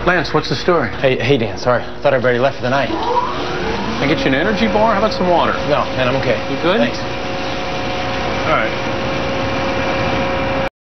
Lance, what's the story? Hey, Dan, sorry. Thought everybody left for the night. Can I get you an energy bar? How about some water? No, man, I'm okay. You good? Thanks. All right.